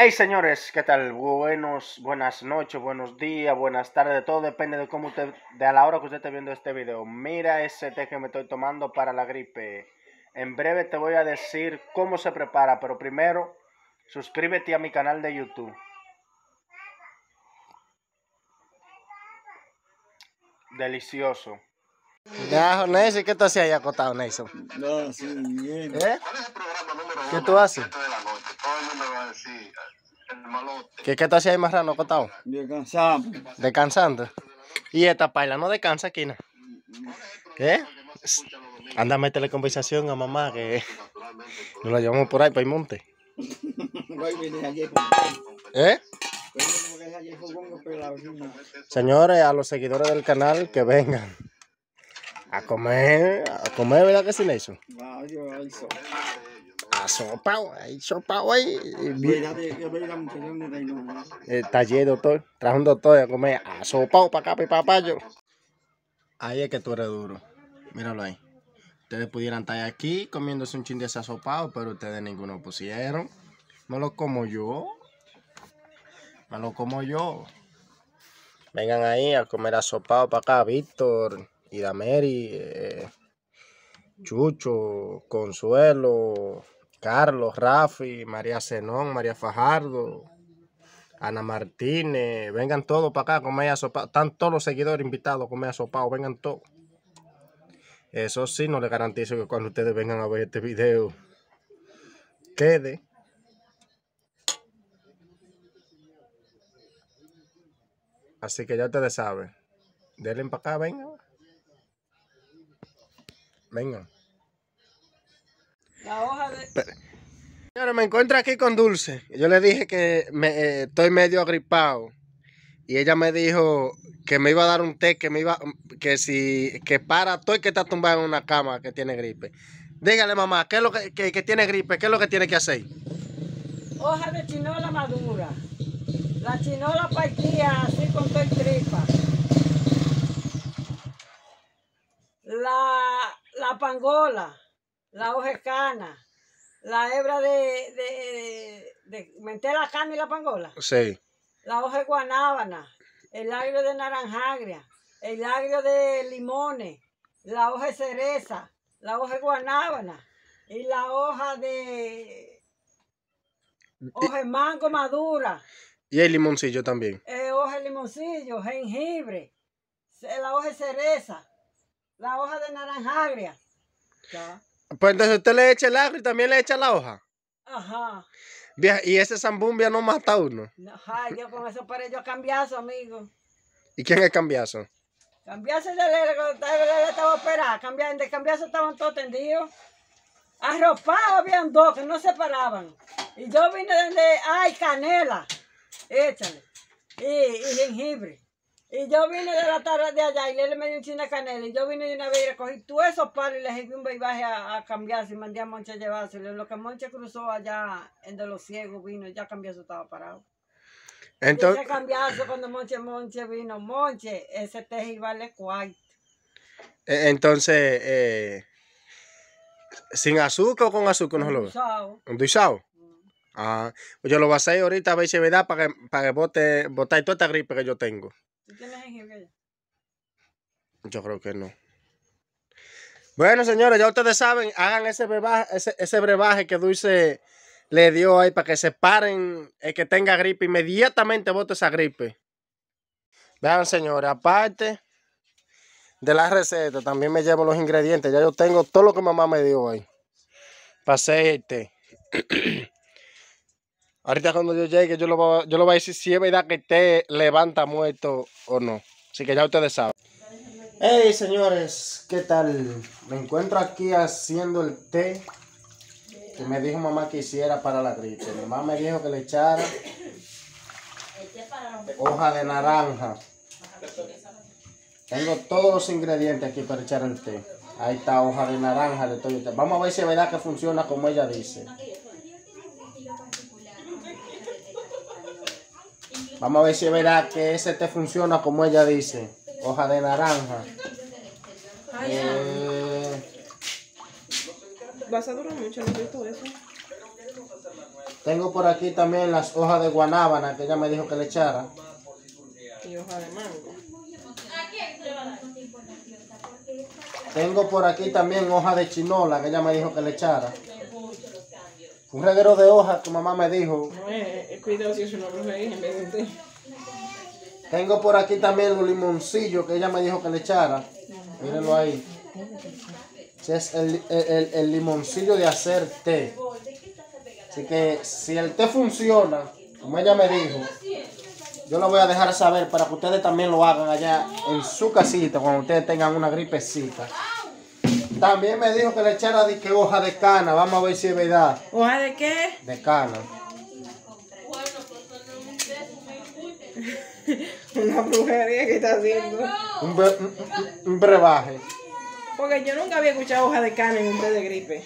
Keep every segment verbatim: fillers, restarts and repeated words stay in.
Hey señores, ¿qué tal? Buenos, buenas noches, buenos días, buenas tardes, todo depende de cómo usted, de a la hora que usted esté viendo este video. Mira ese té que me estoy tomando para la gripe. En breve te voy a decir cómo se prepara, pero primero suscríbete a mi canal de YouTube. Delicioso. Ya, Nelson, ¿qué tú hacías ahí acostado, Nelson? No, sí, bien. ¿Eh? ¿Qué tú haces? ¿Qué, qué tú hacías ahí marrano acostado? Descansamos. Descansando. ¿Y esta paila no descansa aquí, no? ¿Qué? Anda a meterle conversación a mamá que nos la llevamos por ahí para el monte. ¿Eh? Señores, a los seguidores del canal que vengan a comer, a comer, ¿verdad que sí, Nelson? A sopa, ahí, sopa, ahí. Está lleno, doctor. Trajo un doctor a comer a sopa para acá, para papayo. Ahí es que tú eres duro. Míralo ahí. Ustedes pudieran estar aquí comiéndose un chin de ese asopado, pero ustedes ninguno pusieron. Me lo como yo. Me lo como yo. Vengan ahí a comer asopado para acá. Víctor, Idameri, eh, Chucho, Consuelo, Carlos, Rafi, María Zenón, María Fajardo, Ana Martínez. Vengan todos para acá a comer asopado. Están todos los seguidores invitados a comer asopado. Vengan todos. Eso sí, no les garantizo que cuando ustedes vengan a ver este video quede. Así que ya ustedes saben. Denle para acá, vengan. Vengan. La hoja de... Pero, señores, me encuentro aquí con Dulce. Yo le dije que me, eh, estoy medio agripado. Y ella me dijo que me iba a dar un té, que me iba, que si, que para todo el que está tumbado en una cama que tiene gripe. Dígale, mamá, ¿qué es lo que, que, que tiene gripe? ¿Qué es lo que tiene que hacer? Hoja de chinola madura. La chinola partida así con todo el tripa. La, la pangola, la hoja de cana, la hebra de, de, de, de meter la cana y la pangola. Sí. La hoja de guanábana, el agrio de naranjagria, el agrio de limones, la hoja de cereza, la hoja de guanábana y la hoja de hoja de mango madura. Y el limoncillo también. Eh, hoja de limoncillo, jengibre, la hoja de cereza, la hoja de naranjagria. ¿Ya? Pues entonces usted le echa el agrio y también le echa la hoja. Ajá. Y ese zambumbia no mata a uno. Ay, yo con eso paré yo a cambiazo, amigo. ¿Y quién es cambiazo? Cambiazo de ley, le estaba operado. Cambiar, de cambiazo estaban todos tendidos. Arropados habían dos que no se paraban. Y yo vine donde hay canela. Échale. Y, y jengibre. Y yo vine de la tarde de allá y le me dio un china de canela. Y yo vine de una vez y recogí todos esos palos y le dejé un beibaje a, a cambiarse y mandé a Monche a llevárselo. Lo que Monche cruzó allá en de los ciegos vino y ya Cambiazo estaba parado. Entonces, y ese Cambiazo cuando Monche Monche vino, Monche, ese teji vale cuarto. Entonces, eh, ¿sin azúcar o con azúcar? No lo Endulzado. ¿Endulzado? Ah, pues yo lo voy a hacer ahorita a ver si es verdad para que, para que bote, botar toda esta gripe que yo tengo. ¿Tú tienes jengibre? Yo creo que no. Bueno, señores, ya ustedes saben, hagan ese brebaje, ese, ese brebaje que Dulce le dio ahí para que se paren el que tenga gripe. Inmediatamente bote esa gripe. Vean, señores, aparte de la receta, también me llevo los ingredientes. Ya yo tengo todo lo que mamá me dio ahí para hacer el té. Ahorita cuando yo llegue, yo lo, voy, yo lo voy a decir si es verdad que el té levanta muerto o no. Así que ya ustedes saben. Hey, señores, ¿qué tal? Me encuentro aquí haciendo el té que me dijo mamá que hiciera para la gripe. Mamá me dijo que le echara hoja de naranja. Tengo todos los ingredientes aquí para echar el té. Ahí está hoja de naranja, de todo. Vamos a ver si es verdad que funciona como ella dice. Vamos a ver si es verdad que ese té funciona como ella dice. Hoja de naranja. Eh... Vas a durar mucho, no todo eso. Tengo por aquí también las hojas de guanábana que ella me dijo que le echara. Y hoja de mango. Tengo por aquí también hoja de chinola que ella me dijo que le echara. Un reguero de hojas que mamá me dijo. No es, es cuidado si es una brujería en vez de un té. Tengo por aquí también los limoncillos que ella me dijo que le echara. Mírenlo ahí. Ese es el, el, el, el limoncillo de hacer té. Así que si el té funciona, como ella me dijo, yo lo voy a dejar saber para que ustedes también lo hagan allá en su casita cuando ustedes tengan una gripecita. También me dijo que le echara de que hoja de cana. Vamos a ver si es verdad. ¿Hoja de qué? De cana. Una brujería que está haciendo. Un, bre- un- un- un brebaje. Porque yo nunca había escuchado hoja de cana en un té de gripe.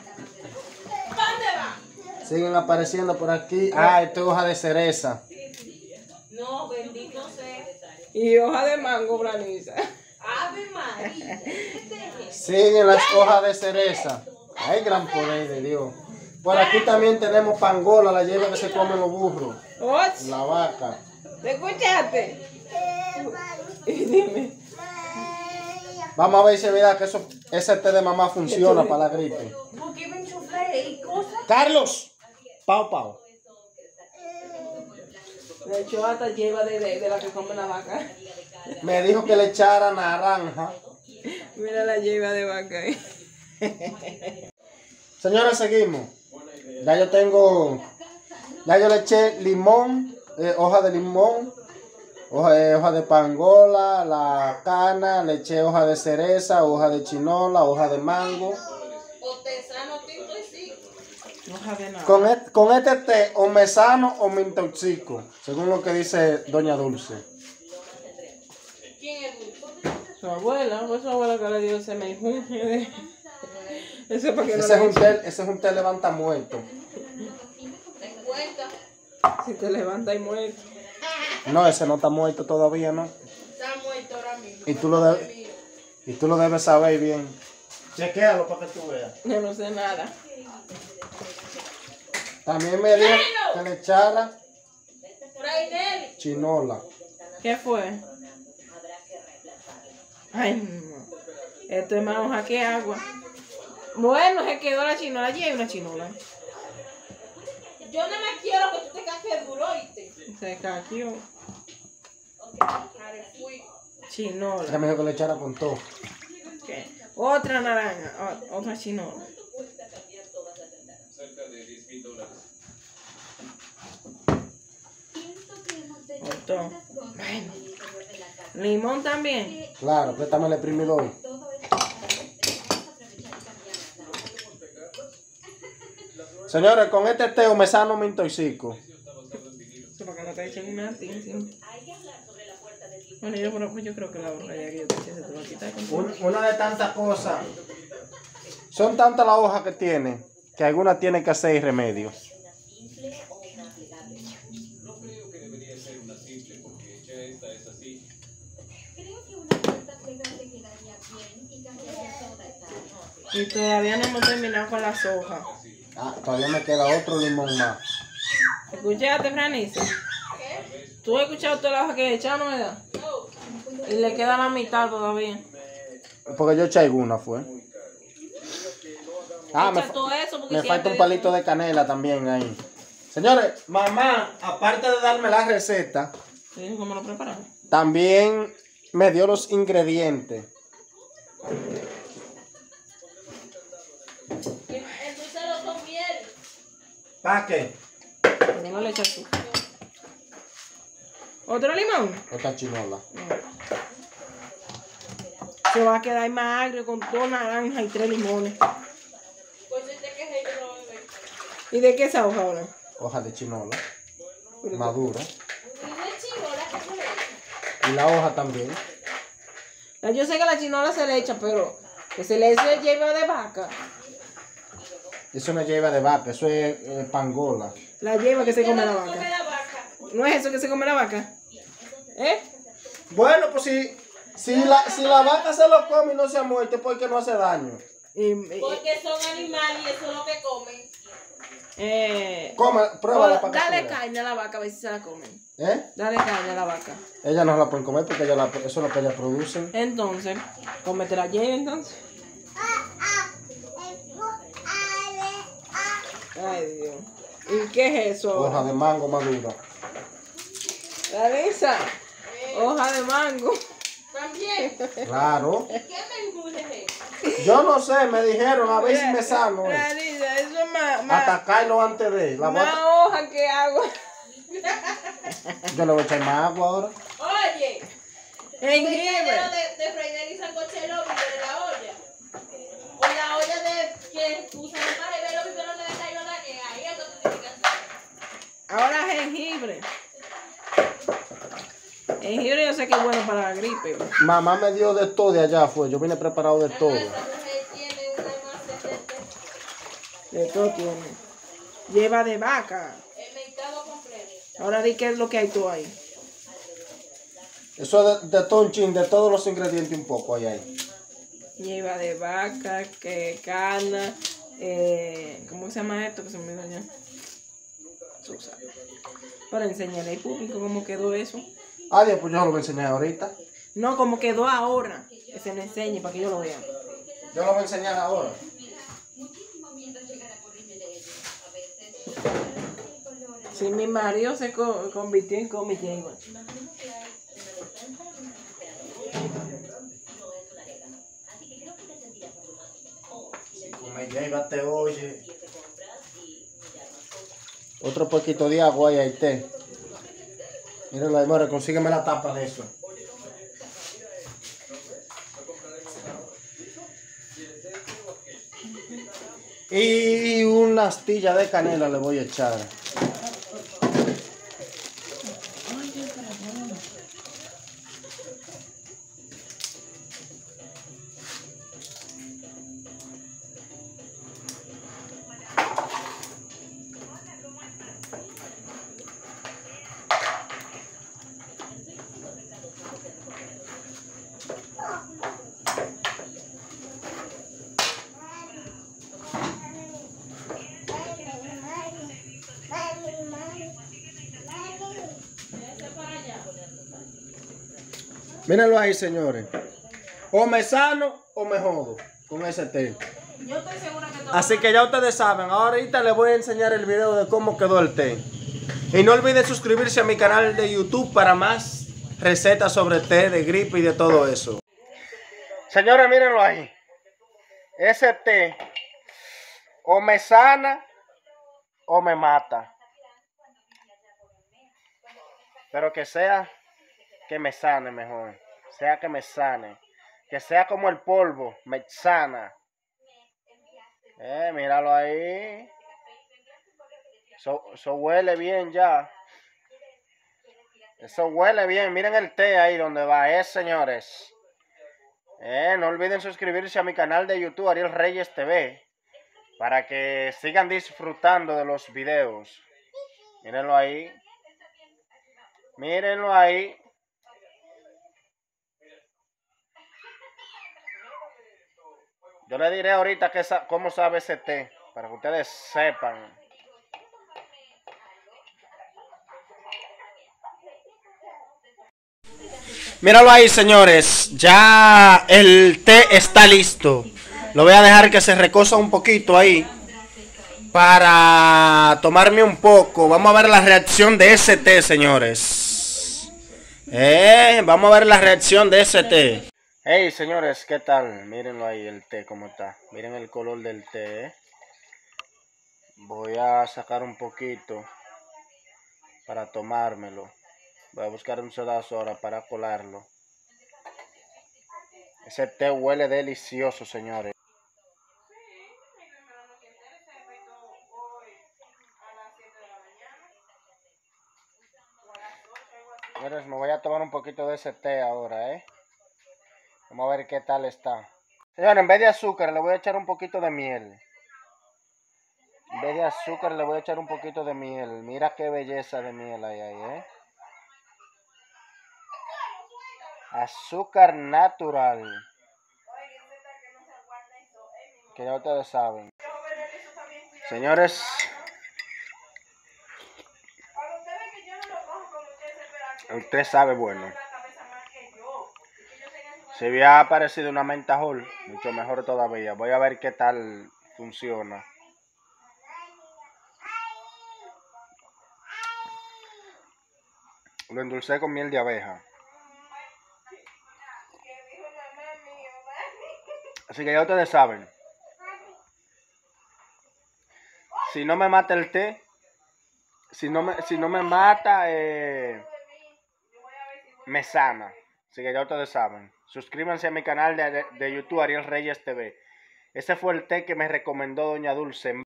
Siguen apareciendo por aquí. Ah, esto es hoja de cereza. No, bendito sea. Y hoja de mango, Braniza. Ave María. Siguen las hojas de cereza. Hay gran poder de Dios. Por aquí también tenemos pangola, la hierba que se comen los burros. ¿Och? La vaca. ¿Te escuchaste? Y dime. Vamos a ver si es verdad que eso, ese té de mamá funciona para la gripe. Porque me enchufé y cosas. Carlos. Pau, pau. De hecho, hasta lleva de, de, de la que come la vaca. Me dijo que le echara naranja. Mira la lleva de vaca ahí. Señores, seguimos. Ya yo tengo, ya yo le eché limón, eh, hoja de limón, hoja, eh, hoja de pangola, la cana, le eché hoja de cereza, hoja de chinola, hoja de mango. Otesano, tinto y sí. Hoja de nada. Con, et- con este té o me sano o me intoxico, según lo que dice Doña Dulce. ¿Quién es Dulce? Su abuela, fue su abuela que le dio ese menjunje de... Eso es para que no Ese es le un té, ese es un té levanta muerto. ¿Te cuenta? Si te levanta y muere. No, ese no está muerto todavía, ¿no? Está muerto ahora mismo. Y tú lo debes, y tú lo debes saber bien. Chequéalo para que tú veas. Yo no sé nada. También me dijo que le echara Fray Nelly. chinola. ¿Qué fue? Ay, no. Esto es más hoja que agua. Bueno, se quedó la chinola. Allí hay una chinola. Yo no me quiero que tú te caques duro, ¿oíste? Se caquió. Are fui. Chinola. Ella me dijo que le echara con todo. ¿Qué? Otra naranja. o- Otra chinola. Otro. Bueno. Limón también. Claro, préstame el exprimidor. Señores, con este té o me sano me intoxico. Eso para que no te echen una encima. Bueno, yo, creo- yo creo que la borralla que yo te eché se te va a quitar con todo. Un- una de tantas cosas. Son tantas las hojas que tiene que algunas tienen que hacer remedios. Y todavía no hemos terminado con las hojas. Ah, todavía me queda otro limón más. ¿Escuchaste, Franice? ¿Tú has escuchado todas las hojas que echaron, verdad? Y le queda la mitad todavía. Porque yo eché alguna, fue. Ah, me, Echa todo eso porque me si falta ya un te palito de canela también ahí. Señores, mamá, aparte de darme la receta, ¿Te dijo cómo lo prepararon? también me dio los ingredientes. El dulce no son miel. ¿Para qué? Pero no le echas tú. ¿Otro limón? Otra chinola. Se va a quedar más agrio con dos naranjas y tres limones. Pues si te quejas yo no bebé. ¿Y de qué esa hoja ahora? Hoja de chinola. Madura. Y de chivola que se ve. Y la hoja también. La- Yo sé que la chinola se le echa, pero que se le eche hierba de vaca. Eso no es hierba de vaca, eso es eh, pangola. La hierba que se come la Come vaca. la vaca. ¿No es eso que se come la vaca? ¿Eh? Bueno, pues si, si, la, si la vaca se lo come y no se ha muerto, es porque no hace daño. Y, y- Porque son animales y eso es lo que comen. Eh, Come, pruébala o para que dale tú veas. carne a la vaca a ver si se la comen. ¿Eh? Dale carne a la vaca. Ella no la pueden comer porque ella la, eso es lo que ella producen. Entonces, cómete la Jane entonces. Ay, Dios. ¿Y qué es eso? Hoja de mango madura. Larisa, hoja de mango. También. Claro. ¿Qué me engulles? Yo no sé, me dijeron a ver si me sano. eh. Larisa, eso es más, más, Atacarlo antes de. La más bota- hoja que agua. Yo le voy a echar más agua ahora. Oye. Jengibre. De, de freír y sancoche el óvulo de la olla. O la olla de que usan para beber los biberones de la olla que ahí es lo que tú tienes que hacer. Ahora jengibre. Jengibre yo sé que es bueno para la gripe. Mamá me dio de todo de allá, fue. Yo vine preparado de todo. Esa mujer tiene una más de De todo tiene. Lleva de vaca. el mercado completo. Ahora di qué es lo que hay tú ahí. Eso de, de todo un chin, de todos los ingredientes un poco ahí hay. Lleva de vaca, que cana, eh, ¿cómo se llama esto que se me olvidó ya? Susa. Para enseñarle al público cómo quedó eso. Adiós, pues yo lo voy a enseñar ahorita. No, como quedó ahora. Que se le enseñe para que yo lo vea. Yo lo voy a enseñar ahora. Si mi marido se co- convirtió en comité igual. Me llévate, oye. Otro poquito de agua y ahí té. Míralo ahí, more, consígueme la tapa de eso. Y una astilla de canela le voy a echar. Mírenlo ahí, señores. O me sano o me jodo con ese té. Yo estoy segura que todo. Así que ya ustedes saben, ahorita les voy a enseñar el video de cómo quedó el té. Y no olviden suscribirse a mi canal de YouTube para más recetas sobre té, de gripe y de todo eso. Señores, mírenlo ahí. Ese té o me sana o me mata. Pero que sea que me sane mejor. Sea que me sane. Que sea como el polvo, me sana. Eh, míralo ahí. Eso, eso huele bien ya. Eso huele bien. Miren el té ahí donde va. Eh, señores. Eh, no olviden suscribirse a mi canal de YouTube, Ariel Reyes T V. Para que sigan disfrutando de los videos. Mírenlo ahí. Mírenlo ahí. Yo le diré ahorita que sa cómo sabe ese té. Para que ustedes sepan. Míralo ahí, señores. Ya el té está listo. Lo voy a dejar que se recosa un poquito ahí. Para tomarme un poco. Vamos a ver la reacción de ese té, señores. Eh, vamos a ver la reacción de ese té. Hey, señores, ¿qué tal? Mírenlo ahí el té, cómo está. Miren el color del té. ¿eh? Voy a sacar un poquito para tomármelo. Voy a buscar un sedazo ahora para colarlo. Ese té huele delicioso, señores. Señores, me voy a tomar un poquito de ese té ahora, ¿eh? Vamos a ver qué tal está. Señores, en vez de azúcar le voy a echar un poquito de miel. En vez de azúcar le voy a echar un poquito de miel. Mira qué belleza de miel hay ahí, ¿eh? Azúcar natural. Que ya ustedes saben. Señores, Usted sabe, bueno. Si había aparecido una mentajol, mucho mejor todavía. Voy a ver qué tal funciona. Lo endulcé con miel de abeja. Así que ya ustedes saben. Si no me mata el té, si no me, si no me mata, eh, me sana. Así que ya ustedes saben. Suscríbanse a mi canal de, de, de YouTube, Ariel Reyes T V. Ese fue el té que me recomendó Doña Dulce.